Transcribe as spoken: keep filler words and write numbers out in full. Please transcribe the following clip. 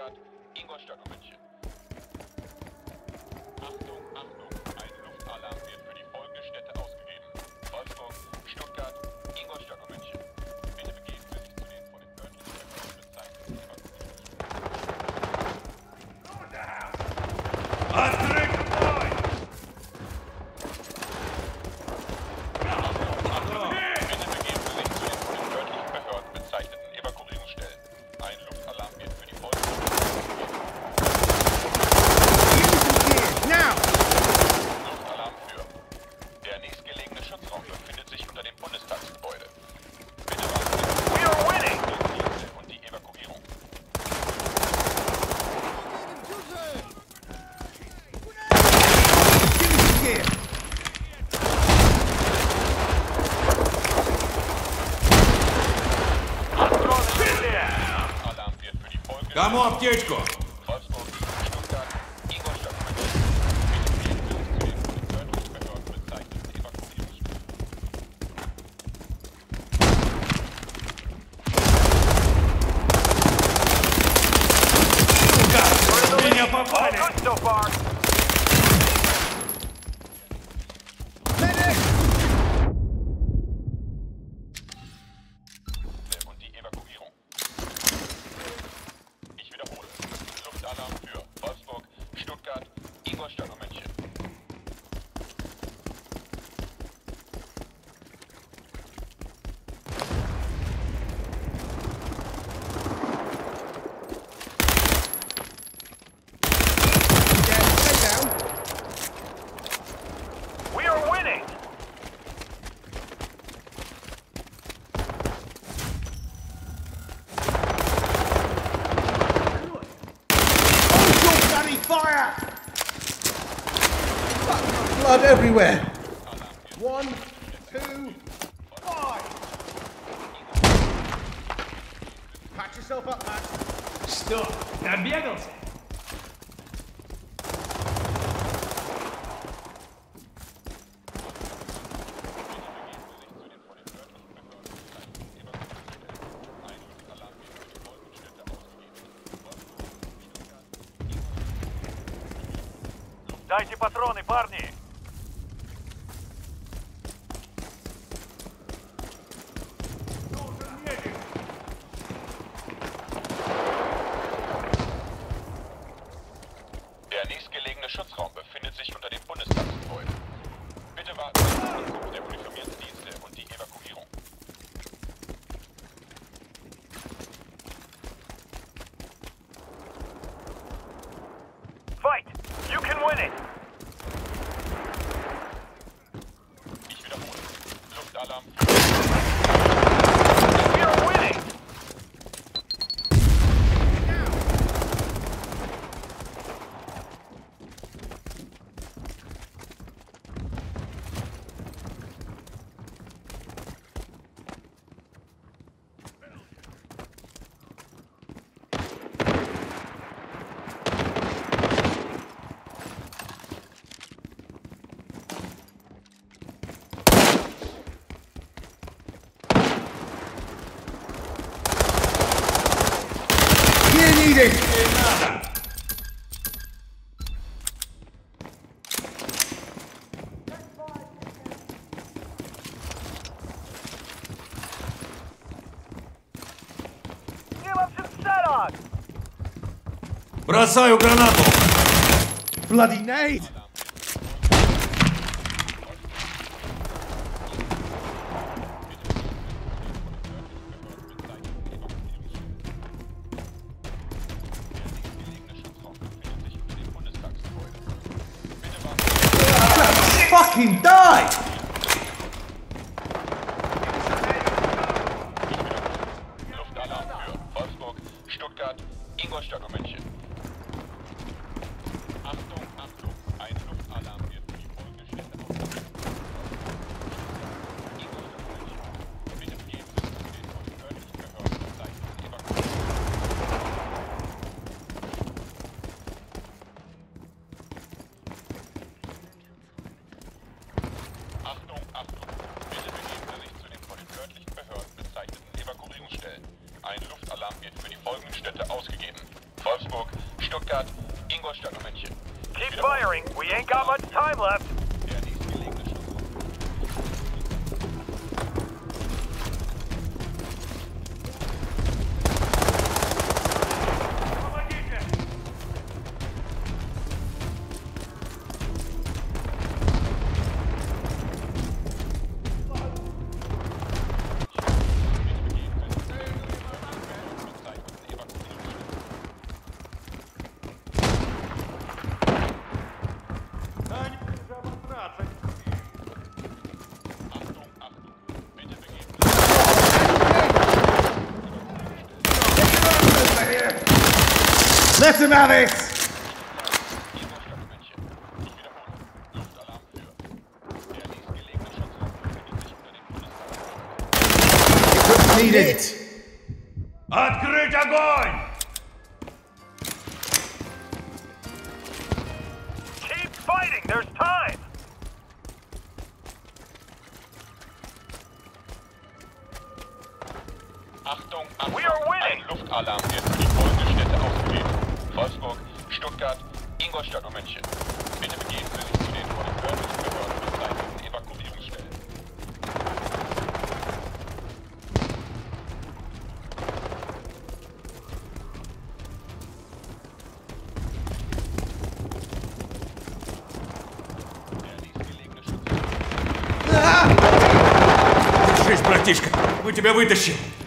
Stuttgart, Ingolstadt und München. Achtung, Achtung, ein Luftalarm wird für die folgenden Städte ausgegeben. Wolfsburg, Stuttgart, Ingolstadt und München. Bitte begeben Sie sich zu den von den örtlichen Behörden bezeichneten Evakuierungsstellen. Ein Luftalarm wird für die folgenden Luftalarm für. Der nächstgelegene Schutzraum befindet sich unter dem Bundestagsgebäude. Bitte warten Sie und die Evakuierung. Alarm wird für die Folge. Кому аптечку? Wolfsburg, Stuttgart, Ingolstadt und München. Bitte begeben Sie sich zu den von den örtlichen Behörden bezeichneten Evakuierungsstellen. Меня попали! Und die Evakuierung. Ich wiederhole. Luftalarm für Wolfsburg, Stuttgart, Ingolstadt und München. We are winning! Fire! Blood everywhere! One, two, five! Patch yourself up, Matt. Что? Набегался? Дайте патроны, парни! Der nächstgelegene Schutzraum befindet sich unter dem Bundestagsgebäude. Bitte warten Sie auf die Ankunft der uniformierten Dienste und die Evakuierung. Fight! You can win it! Ich wiederhole. Luftalarm We are winning! Here needed! Give up some set-on! Бросаю гранату! Bloody nade! Fucking die! Luftalarm für Wolfsburg, Stuttgart, Ingolstadt und München. Achtung, Achtung, ein Luftalarm wird für die folgenden Städte ausgegeben. Ingolstadt und München. Bitte begeben Sie sich zu den von den örtlichen Behörden bezeichneten Evakuierungen. Achtung, Achtung. Bitte begeben Sie sich zu den von den örtlichen Behörden bezeichneten Evakuierungsstellen. Ein Luftalarm wird für die folgenden Städte ausgegeben. Wolfsburg, Stuttgart, Ingolstadt und München. Keep firing. We ain't got much time left. Der nächstgelegene Schuss. Achtung, Achtung. Bitte begeben Let him have it! Ingolstadt und München. Ich wiederhole. Luftalarm für. Der nächstgelegene Schutzraum befindet sich unter dem Bundestag. Need it! Открыть огонь! Keep fighting. There's time. Achtung, Achtung. We are winning. Ein Luftalarm wird für die folgenden Städte ausgegeben. Wolfsburg, Stuttgart, Ingolstadt und München. Bitte begeben Sie sich zu den von den örtlichen Behörden bezeichneten Evakuierungsstellen. Der nächstgelegene Schutz. Держись, братишка, мы тебя вытащим.